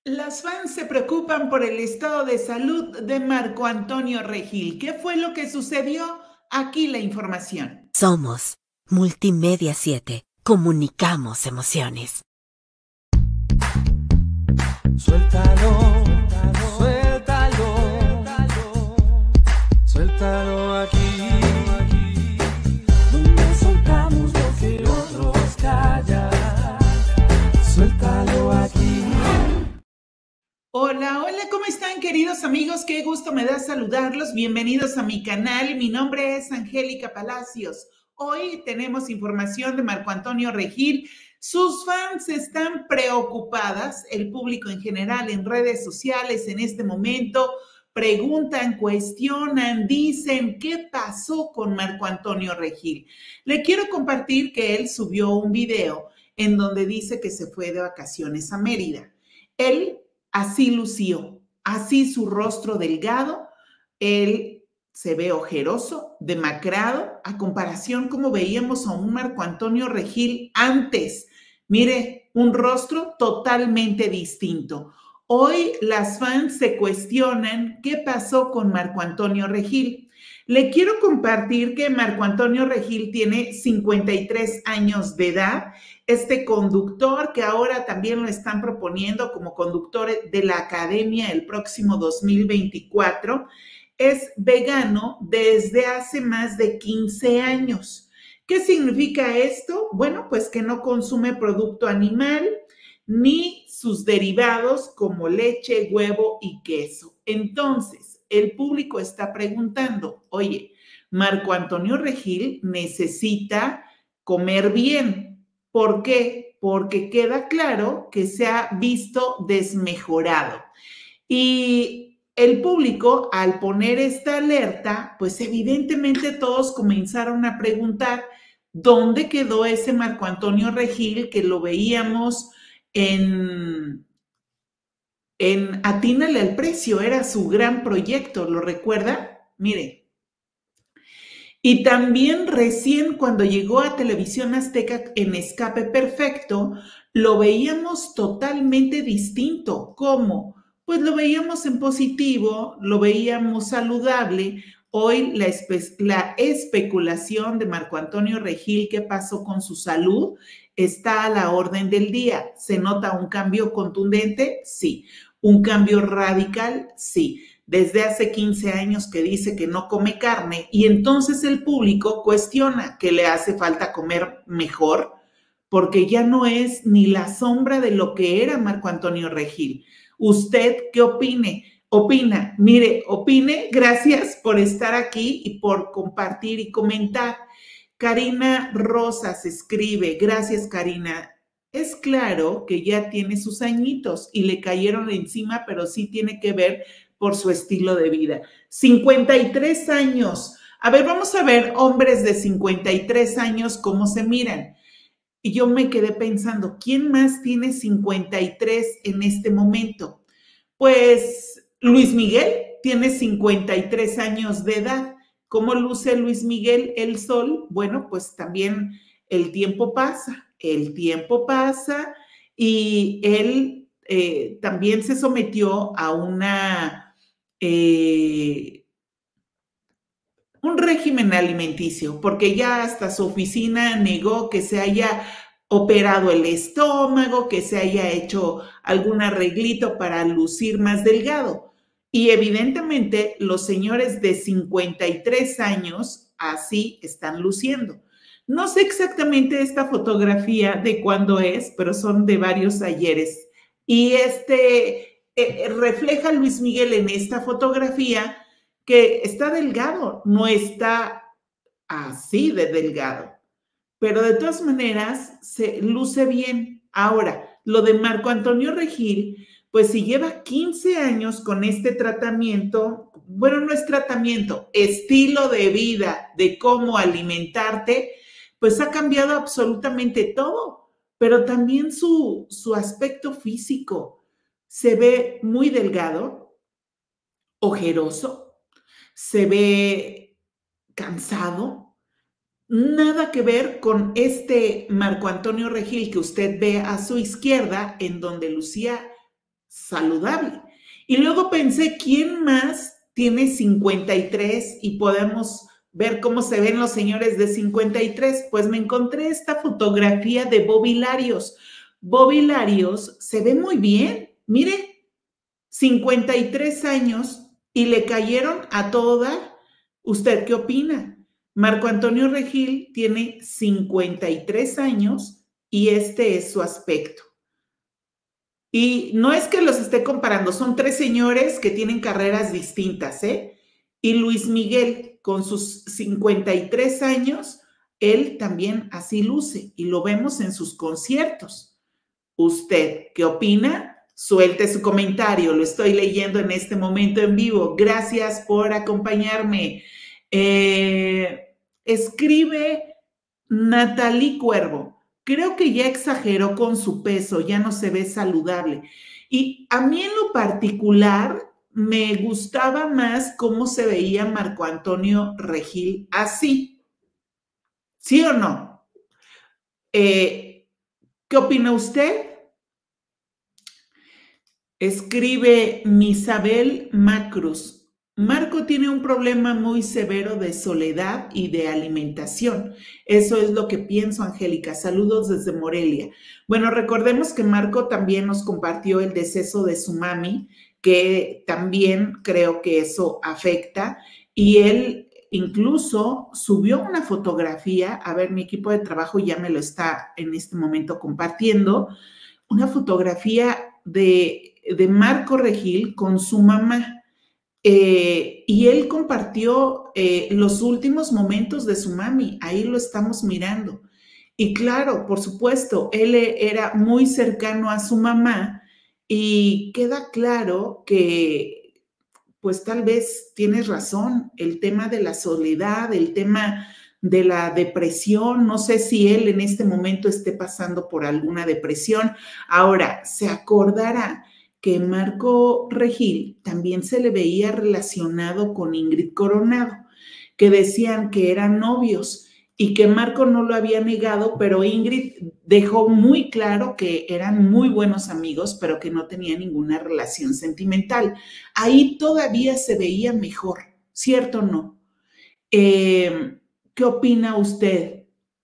Las fans se preocupan por el estado de salud de Marco Antonio Regil. ¿Qué fue lo que sucedió? Aquí la información. Somos Multimedia 7. Comunicamos emociones. Suéltalo, suéltalo, suéltalo aquí, donde soltamos lo que otros callan. Suéltalo aquí. Hola, hola, ¿cómo están, queridos amigos? Qué gusto me da saludarlos. Bienvenidos a mi canal. Mi nombre es Angélica Palacios. Hoy tenemos información de Marco Antonio Regil. Sus fans están preocupadas, el público en general en redes sociales en este momento preguntan, cuestionan, dicen, ¿qué pasó con Marco Antonio Regil? Le quiero compartir que él subió un video en donde dice que se fue de vacaciones a Mérida. Él así lució, así su rostro delgado, él se ve ojeroso, demacrado, a comparación como veíamos a un Marco Antonio Regil antes. Mire, un rostro totalmente distinto. Hoy las fans se cuestionan qué pasó con Marco Antonio Regil. Le quiero compartir que Marco Antonio Regil tiene 53 años de edad. Este conductor que ahora también lo están proponiendo como conductor de la academia el próximo 2024, es vegano desde hace más de 15 años. ¿Qué significa esto? Bueno, pues que no consume producto animal ni sus derivados como leche, huevo y queso. Entonces, el público está preguntando, oye, Marco Antonio Regil necesita comer bien. ¿Por qué? Porque queda claro que se ha visto desmejorado. Y el público, al poner esta alerta, pues evidentemente todos comenzaron a preguntar dónde quedó ese Marco Antonio Regil que lo veíamos en Atínale al Precio, era su gran proyecto, ¿lo recuerda? Mire. Y también recién cuando llegó a Televisión Azteca en Escape Perfecto, lo veíamos totalmente distinto. ¿Cómo? Pues lo veíamos en positivo, lo veíamos saludable. Hoy la especulación de Marco Antonio Regil, qué pasó con su salud, está a la orden del día. ¿Se nota un cambio contundente? Sí. ¿Un cambio radical? Sí. Desde hace 15 años que dice que no come carne y entonces el público cuestiona que le hace falta comer mejor porque ya no es ni la sombra de lo que era Marco Antonio Regil. ¿Usted qué opina? Mire, opine, gracias por estar aquí y por compartir y comentar. Karina Rosas escribe, gracias Karina. Es claro que ya tiene sus añitos y le cayeron encima, pero sí tiene que ver por su estilo de vida. 53 años. A ver, vamos a ver hombres de 53 años cómo se miran. Y yo me quedé pensando, ¿quién más tiene 53 en este momento? Pues Luis Miguel tiene 53 años de edad. ¿Cómo luce Luis Miguel el sol? Bueno, pues también el tiempo pasa y él también se sometió a un régimen alimenticio, porque ya hasta su oficina negó que se haya operado el estómago, que se haya hecho algún arreglito para lucir más delgado. Y evidentemente los señores de 53 años así están luciendo. No sé exactamente esta fotografía de cuándo es, pero son de varios ayeres. Y refleja Luis Miguel en esta fotografía que está delgado, no está así de delgado, pero de todas maneras se luce bien. Ahora, lo de Marco Antonio Regil, pues si lleva 15 años con este tratamiento, bueno, no es tratamiento, estilo de vida, de cómo alimentarte, pues ha cambiado absolutamente todo, pero también su aspecto físico. Se ve muy delgado, ojeroso, se ve cansado, nada que ver con este Marco Antonio Regil que usted ve a su izquierda, en donde lucía saludable. Y luego pensé, ¿quién más tiene 53 y podemos ver cómo se ven los señores de 53? Pues me encontré esta fotografía de Bobby Larios. Bobby Larios se ve muy bien, mire, 53 años y le cayeron a todo dar. ¿Usted qué opina? Marco Antonio Regil tiene 53 años y este es su aspecto. Y no es que los esté comparando, son tres señores que tienen carreras distintas, ¿eh? Y Luis Miguel, con sus 53 años, él también así luce y lo vemos en sus conciertos. ¿Usted qué opina? Suelte su comentario, lo estoy leyendo en este momento en vivo. Gracias por acompañarme. Escribe Natalie Cuervo. Creo que ya exageró con su peso, ya no se ve saludable. Y a mí en lo particular me gustaba más cómo se veía Marco Antonio Regil así. ¿Sí o no? ¿Qué opina usted? Escribe Misabel Macruz. Marco tiene un problema muy severo de soledad y de alimentación. Eso es lo que pienso, Angélica. Saludos desde Morelia. Bueno, recordemos que Marco también nos compartió el deceso de su mami, que también creo que eso afecta. Y él incluso subió una fotografía, a ver, mi equipo de trabajo ya me lo está en este momento compartiendo, una fotografía de Marco Regil con su mamá. Y él compartió los últimos momentos de su mami, ahí lo estamos mirando. Y claro, por supuesto, él era muy cercano a su mamá y queda claro que, pues tal vez tienes razón, el tema de la soledad, el tema de la depresión, no sé si él en este momento esté pasando por alguna depresión. Ahora, se acordará que Marco Regil también se le veía relacionado con Ingrid Coronado, que decían que eran novios y que Marco no lo había negado, pero Ingrid dejó muy claro que eran muy buenos amigos, pero que no tenía ninguna relación sentimental. Ahí todavía se veía mejor, ¿cierto o no? ¿Qué opina usted?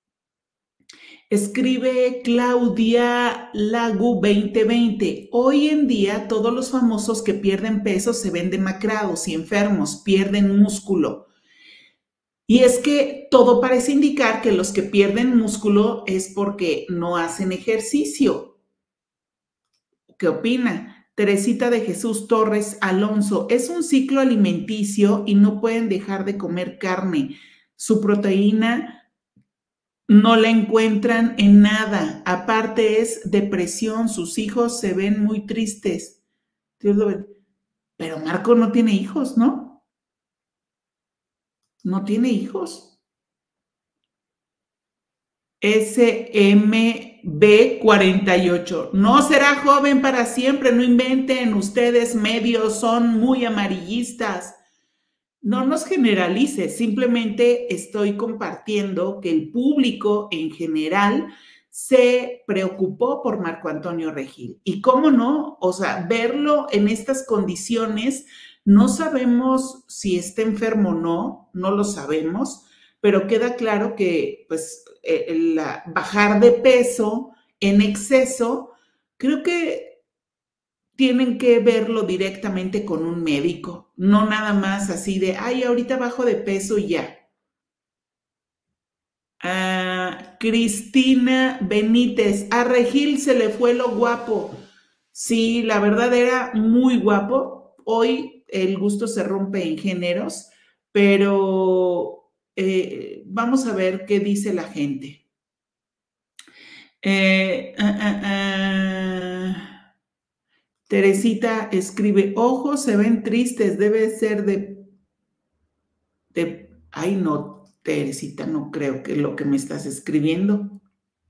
Escribe Claudia Lagu 2020. Hoy en día todos los famosos que pierden peso se ven demacrados y enfermos, pierden músculo. Y es que todo parece indicar que los que pierden músculo es porque no hacen ejercicio. ¿Qué opina? Teresita de Jesús Torres Alonso. Es un ciclo alimenticio y no pueden dejar de comer carne. Su proteína no la encuentran en nada. Aparte es depresión. Sus hijos se ven muy tristes. Dios lo bendiga. Pero Marco no tiene hijos, ¿no? No tiene hijos. SMB48. No será joven para siempre. No inventen. Ustedes medios son muy amarillistas. No nos generalice, simplemente estoy compartiendo que el público en general se preocupó por Marco Antonio Regil. Y cómo no, o sea, verlo en estas condiciones, no sabemos si está enfermo o no, no lo sabemos, pero queda claro que pues bajar de peso en exceso, creo que tienen que verlo directamente con un médico, no nada más así de, ay, ahorita bajo de peso y ya. Cristina Benítez, a Regil se le fue lo guapo. Sí, la verdad era muy guapo. Hoy el gusto se rompe en géneros, pero vamos a ver qué dice la gente. Teresita escribe, ojos se ven tristes, debe ser ay no, Teresita, no creo que lo que me estás escribiendo.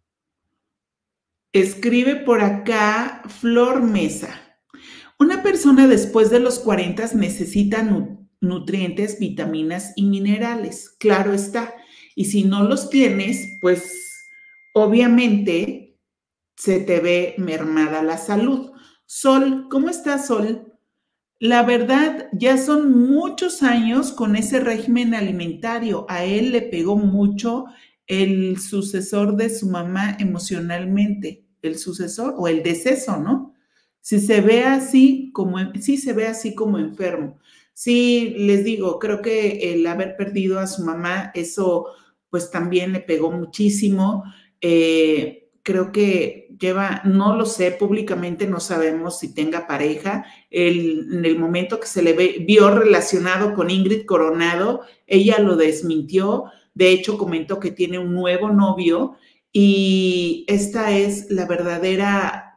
Escribe por acá Flor Mesa. Una persona después de los 40 necesita nutrientes, vitaminas y minerales, claro está. Y si no los tienes, pues obviamente se te ve mermada la salud. Sol, ¿cómo estás, Sol? La verdad, ya son muchos años con ese régimen alimentario. A él le pegó mucho el sucesor de su mamá emocionalmente, el sucesor o el deceso, ¿no? Si se ve así como, sí se ve así como enfermo. Sí, les digo, creo que el haber perdido a su mamá, eso pues también le pegó muchísimo. Creo que lleva, no lo sé, públicamente no sabemos si tenga pareja. En el momento que se le vio relacionado con Ingrid Coronado, ella lo desmintió. De hecho, comentó que tiene un nuevo novio y esta es la verdadera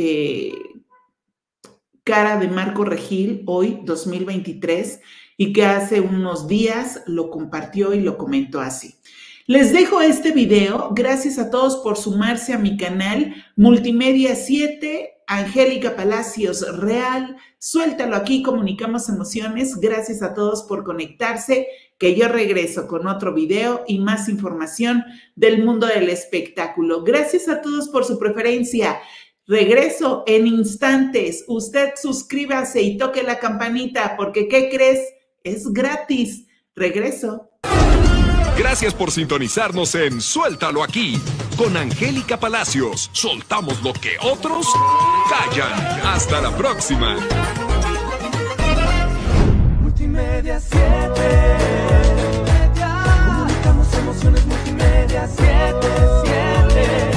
cara de Marco Regil hoy, 2023, y que hace unos días lo compartió y lo comentó así. Les dejo este video. Gracias a todos por sumarse a mi canal Multimedia 7, Angélica Palacios Real. Suéltalo aquí, comunicamos emociones. Gracias a todos por conectarse, que yo regreso con otro video y más información del mundo del espectáculo. Gracias a todos por su preferencia. Regreso en instantes. Usted suscríbase y toque la campanita porque, ¿qué crees? Es gratis. Regreso. Gracias por sintonizarnos en Suéltalo Aquí con Angélica Palacios. Soltamos lo que otros callan. Hasta la próxima. Multimedia 7. Comunicamos emociones. Multimedia 7.